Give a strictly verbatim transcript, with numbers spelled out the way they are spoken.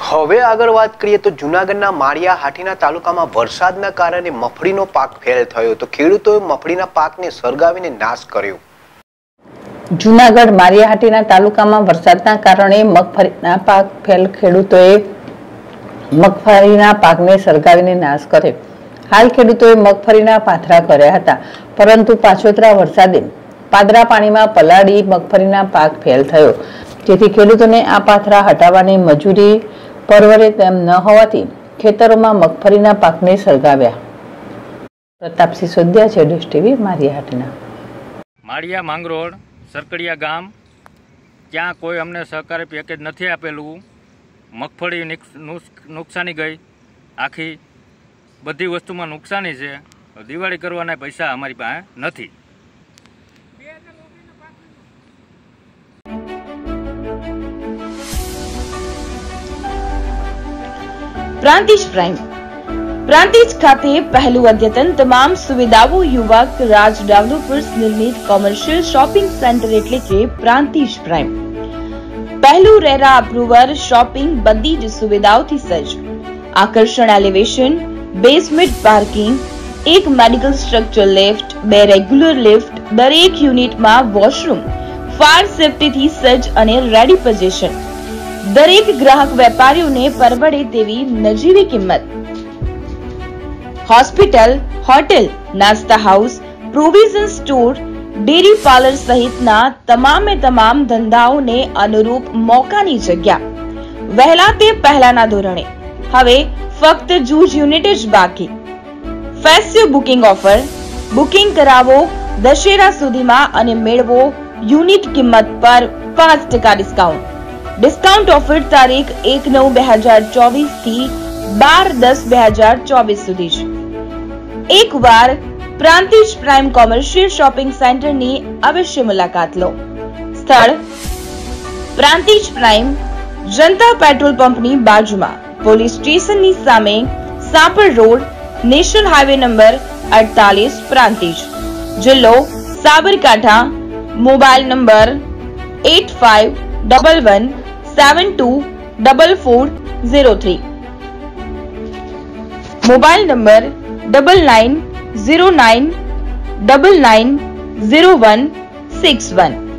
હવે આગળ વાત કરીએ તો જૂનાગઢના માળિયા હાટીના તાલુકામાં વરસાદના કારણે મગફળીનો પાક ફેલ થયો તો ખેડૂતોએ મગફળીના પાકને સળગાવીને નાશ કર્યો। જૂનાગઢ માળિયા હાટીના તાલુકામાં વરસાદના કારણે મગફળીના પાક ફેલ ખેડૂતોએ મગફળીના પાકને સળગાવીને નાશ કર્યો। હાલ ખેડૂતોએ મગફળીના પાથરા કર્યા હતા, પરંતુ પાછોતરા વરસાદે પાદરા પાણીમાં પલાળી મગફળીના પાક ફેલ થયો, જેથી ખેડૂતોને આ પાથરા હટાવવાની મજૂરી પરવડે તેમ ન હોવાથી ખેતરોમાં મગફળીના પાકને સળગાવ્યા। પ્રતાપસિંહ સોદિયા, જેડેશ ટીવી, માળિયા હાટીના। માળિયા માંગરોળ સરકડિયા ગામ, ત્યાં કોઈ અમને સહકારી પેકેજ નથી આપેલું। મગફળી નુકસાની ગઈ, આખી બધી વસ્તુમાં નુકસાની છે। દિવાળી કરવાના પૈસા અમારી પાસે નથી। પ્રાંતિજ પ્રાઇમ પ્રાંતિજ ખાતે પહેલું અદ્યતન તમામ સુવિધાઓ યુવક રાજ ડેવલપર્સ નિર્મિત કોમર્શિયલ શોપિંગ સેન્ટર એટલે કે પ્રાંતિજ પ્રાઇમ। પહેલું રેરા અપ્રુવર શોપિંગ બધી જ સુવિધાઓથી સજ્જ, આકર્ષણ એલિવેશન, બેઝમેન્ટ પાર્કિંગ, એક મેડિકલ સ્ટ્રક્ચર લિફ્ટ, બે રેગ્યુલર લિફ્ટ, દરેક યુનિટમાં વોશરૂમ, ફાયર સેફ્ટીથી સજ્જ અને રેડી પોઝિશન, દરેક ગ્રાહક વેપારીઓને પરવડે તેવી નજીવી કિંમત। હોસ્પિટલ, હોટેલ, નાસ્તા house, provision store, dairy parlour સહિતના તમામે તમામ ધંધાઓને અનુરૂપ મોકાની જગ્યા। વહેલા તે પહેલાના ધોરણે હવે ફક્ત જૂજ યુનિટ જ બાકી। ફેસ્ટિવ બુકિંગ ઓફર, બુકિંગ કરાવો દશેરા સુધીમાં અને મેળવો યુનિટ કિંમત પર પાંચ ટકા ડિસ્કાઉન્ટ। ડિસ્કાઉન્ટ ઓફર તારીખ એક નવ બે હજાર ચોવીસ થી બાર દસ બે હજાર ચોવીસ સુધી છે। એક વાર પ્રાંતિજ પ્રાઇમ કોમર્શિયલ શોપિંગ સેન્ટરની અવશ્ય મુલાકાત લો। સ્થળ પ્રાંતિજ પ્રાઇમ, જનતા પેટ્રોલ પંપની બાજુમાં, પોલીસ સ્ટેશનની સામે, Sapar road, national highway number અડતાલીસ, પ્રાંતિજ, જિલ્લો Sabarkantha. Mobile number eight five double one seven two double four zero three, mobile number double nine zero nine double nine zero one six one.